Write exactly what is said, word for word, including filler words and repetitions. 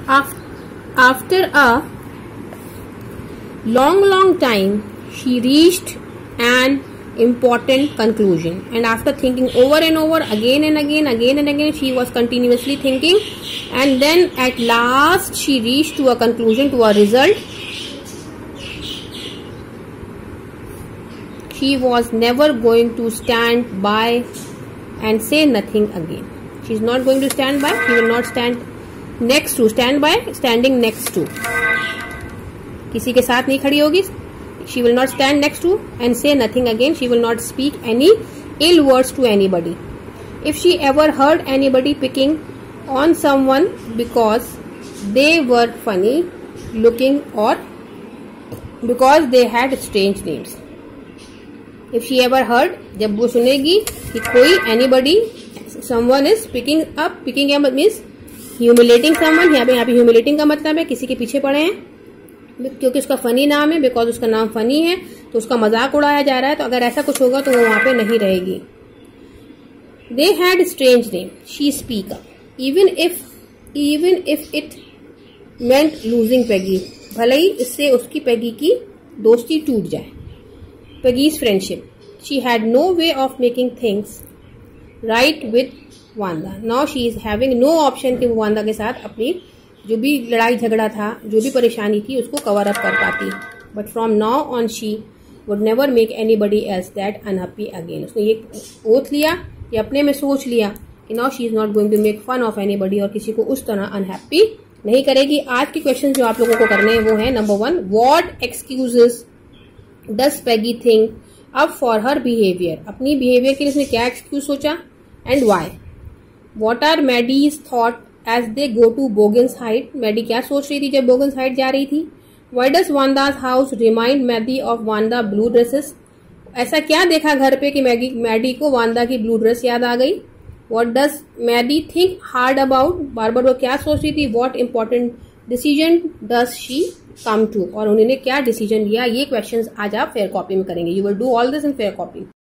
After a long long time she reached an important conclusion, and after thinking over and over again and again again and again, she was continuously thinking, and then at last she reached to a conclusion, to a result. She was never going to stand by and say nothing again. She is not going to stand by. She will not stand next to. Stand by, standing next to. किसी के साथ नहीं खड़ी होगी. She will not stand next to and say nothing again. She will not speak any ill words to anybody. If she ever heard anybody picking on someone because they were funny looking or because they had strange names. If she ever heard, जब वो सुनेगी कि कोई anybody someone is picking up, picking up means humiliating someone. यहाँ पे यहाँ पे humiliating का मतलब है किसी के पीछे पड़े हैं क्योंकि उसका फनी नाम है, बिकॉज उसका नाम फनी है तो उसका मजाक उड़ाया जा रहा है. तो अगर ऐसा कुछ होगा तो वो वहां पे नहीं रहेगी. They had strange name. She speak up even if even if it meant losing Peggy. भले ही इससे उसकी Peggy की दोस्ती टूट जाए. Peggy's friendship. She had no way of making things right with Wanda. Now she is having no option कि वो Wanda के साथ अपनी जो भी लड़ाई झगड़ा था, जो भी परेशानी थी, उसको कवर अप कर पाती. But from now on she would never make anybody else that unhappy again. उसने ये ओथ लिया, ये अपने में सोच लिया कि now she is not going to make fun of anybody और किसी को उस तरह अनहैप्पी नहीं करेगी. आज के क्वेश्चन जो आप लोगों को करने हैं वो है number one, what excuses does Peggy think up for her behavior. अपनी behavior के लिए उसने क्या excuse सोचा and why. What are Maddie's thought as they go to Bogan's Height. Maddie क्या सोच रही थी जब Bogan's Height जा रही थी. Why does Wanda's house remind Maddie of Wanda blue dresses. ऐसा क्या देखा घर पे कि मैगी मैडी को वांदा की ब्लू ड्रेस याद आ गई. What does Maddie think hard about. बार बार वो क्या सोच रही थी. What important decision does she come to. और उन्होंने क्या डिसीजन लिया. ये क्वेश्चंस आज आप फेयर कॉपी में करेंगे. You will do all this in fair copy.